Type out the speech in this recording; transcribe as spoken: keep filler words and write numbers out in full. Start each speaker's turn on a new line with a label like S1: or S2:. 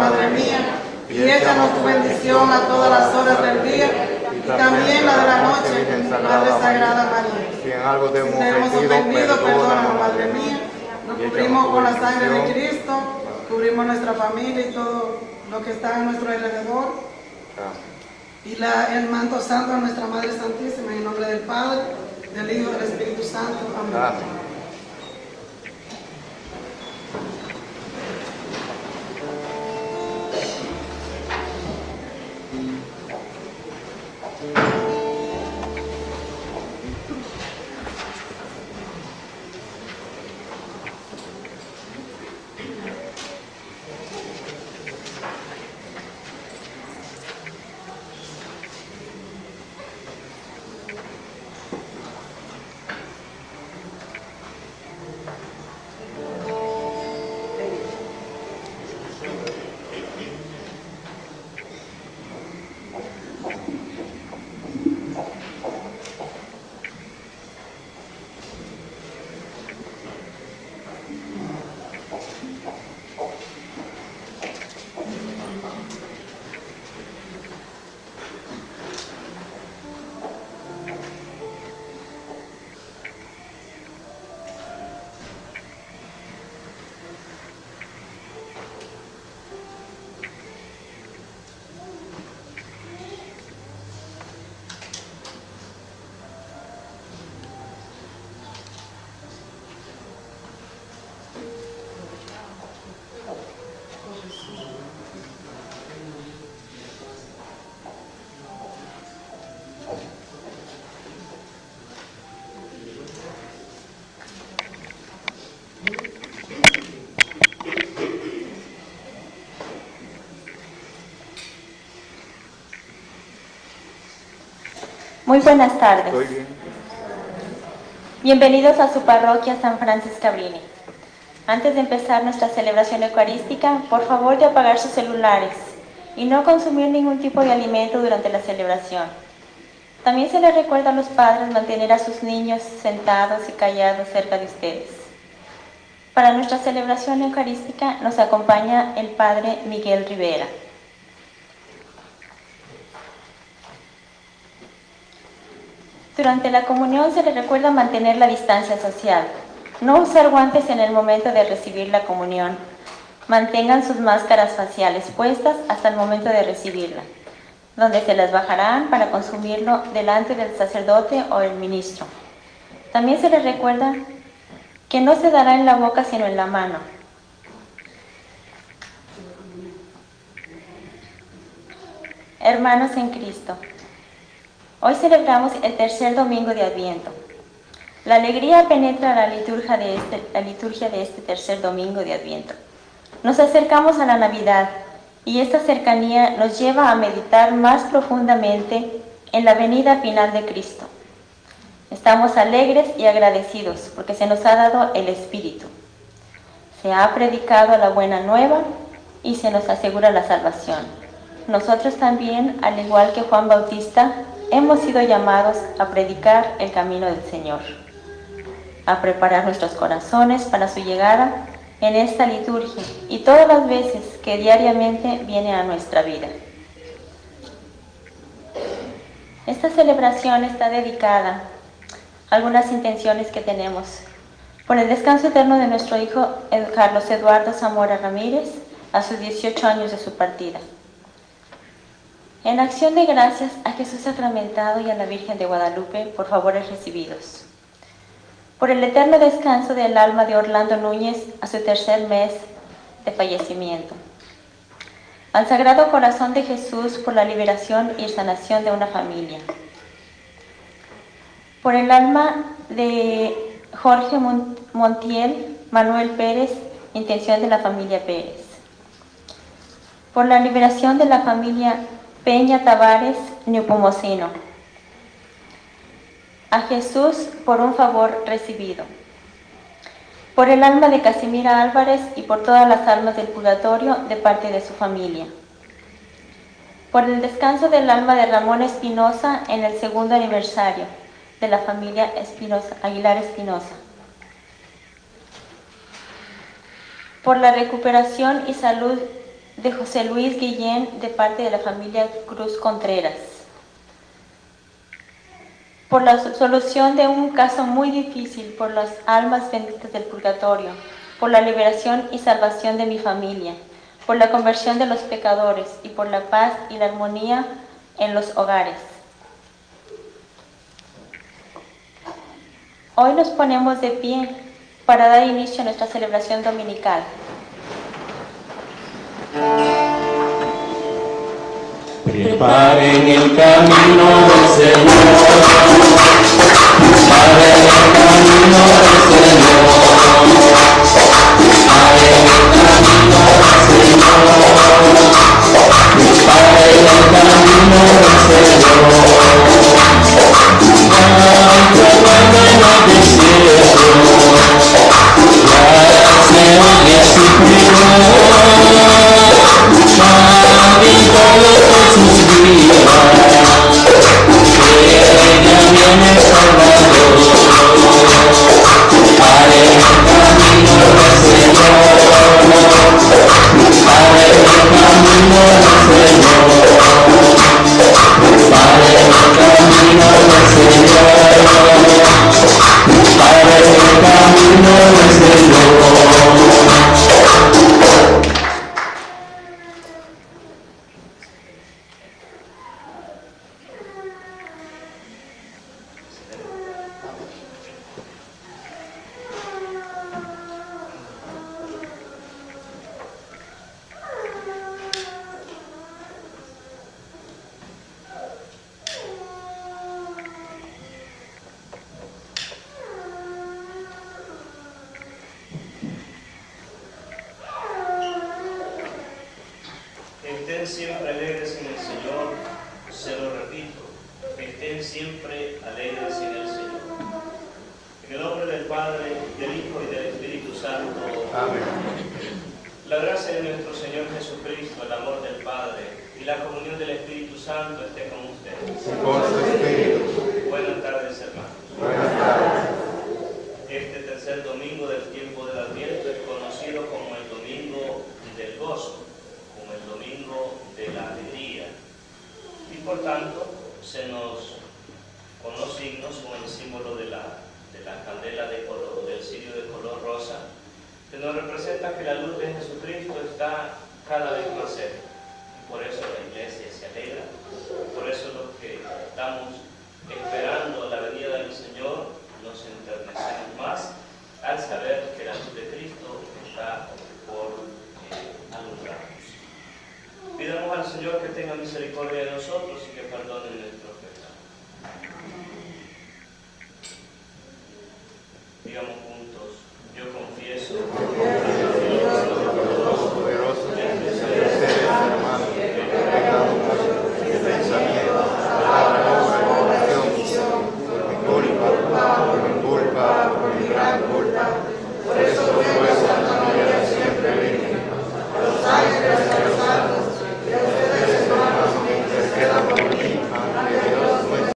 S1: Madre mía, y échanos tu bendición a todas las horas del día, y también la de la noche, Madre Sagrada María.
S2: Si en algo te hemos
S1: Si te hemos ofendido,
S2: ofendido,
S1: perdónanos, Madre
S2: Madre
S1: mía. Nos
S2: Y
S1: cubrimos
S2: échanos tu
S1: con la sangre de
S2: bendición.
S1: Cristo, cubrimos nuestra familia y todo lo que está a nuestro alrededor. Y la, el manto santo a nuestra Madre Santísima, en el nombre del Padre, del Hijo y del Espíritu Santo. Amén.
S2: Amén.
S3: Muy buenas tardes.
S2: Estoy bien.
S3: Bienvenidos a su parroquia San Francis Cabrini. Antes de empezar nuestra celebración eucarística, por favor de apagar sus celulares y no consumir ningún tipo de alimento durante la celebración. También se les recuerda a los padres mantener a sus niños sentados y callados cerca de ustedes. Para nuestra celebración eucarística nos acompaña el Padre Miguel Rivera. Durante la comunión se les recuerda mantener la distancia social, no usar guantes en el momento de recibir la comunión. Mantengan sus máscaras faciales puestas hasta el momento de recibirla, donde se las bajarán para consumirlo delante del sacerdote o el ministro. También se les recuerda que no se dará en la boca sino en la mano. Hermanos en Cristo, hoy celebramos el tercer domingo de Adviento. La alegría penetra la liturgia de este, la liturgia de este tercer domingo de Adviento. Nos acercamos a la Navidad y esta cercanía nos lleva a meditar más profundamente en la venida final de Cristo. Estamos alegres y agradecidos porque se nos ha dado el Espíritu. Se ha predicado la buena nueva y se nos asegura la salvación. Nosotros también, al igual que Juan Bautista, hemos sido llamados a predicar el camino del Señor, a preparar nuestros corazones para su llegada en esta liturgia y todas las veces que diariamente viene a nuestra vida. Esta celebración está dedicada a algunas intenciones que tenemos por el descanso eterno de nuestro hijo Carlos Eduardo Zamora Ramírez a sus dieciocho años de su partida. En acción de gracias a Jesús sacramentado y a la Virgen de Guadalupe por favores recibidos. Por el eterno descanso del alma de Orlando Núñez a su tercer mes de fallecimiento. Al Sagrado Corazón de Jesús por la liberación y sanación de una familia. Por el alma de Jorge Montiel, Manuel Pérez, intención de la familia Pérez. Por la liberación de la familia Peña Tavares, Nepomuceno. A Jesús por un favor recibido. Por el alma de Casimira Álvarez y por todas las almas del purgatorio de parte de su familia. Por el descanso del alma de Ramón Espinosa en el segundo aniversario de la familia Espinosa, Aguilar Espinosa. Por la recuperación y salud de José Luis Guillén de parte de la familia Cruz Contreras. Por la solución de un caso muy difícil, por las almas benditas del purgatorio, por la liberación y salvación de mi familia, por la conversión de los pecadores y por la paz y la armonía en los hogares. Hoy nos ponemos de pie para dar inicio a nuestra celebración dominical.
S2: Preparen el camino del Señor, preparen el camino del Señor, preparen el camino del Señor, preparen el camino del Señor. Nuestro pueblo en el desierto, ya se oye su sus vidas, que ya viene el Salvador. Para el camino del Señor, para el camino del Señor, para el camino del Señor, para el camino del Señor.
S4: Estén siempre alegres en el Señor, se lo repito, estén siempre alegres en el Señor. En el nombre del Padre, del Hijo y del Espíritu Santo. Amén. La gracia de nuestro Señor Jesucristo, el amor del Padre y la comunión del Espíritu Santo esté con ustedes.
S2: Con su Espíritu.
S4: Buenas tardes, hermanos.
S2: Buenas tardes.
S4: Este tercer domingo del tiempo del Adviento es conocido como el Domingo del Gozo, como el Domingo de la Alegría. Y por tanto, se nos, con los signos, con el símbolo de la, de la candela de color, del cirio de color rosa, que nos representa que la luz de Jesucristo está cada vez más cerca. Por eso la iglesia se alegra, por eso los que estamos esperando la venida del Señor nos enternecemos más al saber que la luz de Cristo está por eh, alumbrarnos. Pidamos al Señor que tenga misericordia de nosotros y que perdone nuestros pecados. Digamos